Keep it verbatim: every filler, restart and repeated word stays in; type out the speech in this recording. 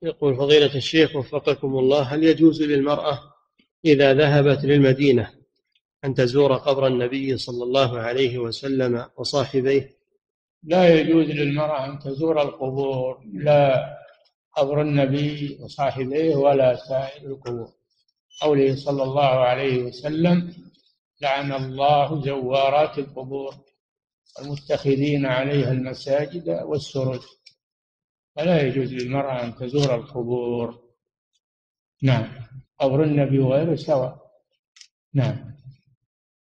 يقول فضيلة الشيخ وفقكم الله، هل يجوز للمرأة إذا ذهبت للمدينة أن تزور قبر النبي صلى الله عليه وسلم وصاحبيه؟ لا يجوز للمرأة أن تزور القبور، لا قبر النبي وصاحبيه ولا سائر القبور. قوله صلى الله عليه وسلم: لعن الله زوارات القبور والمتخذين عليها المساجد والسرج. فلا يجوز للمرأة أن تزور القبور. نعم، قبر النبي وغيره سواء. نعم.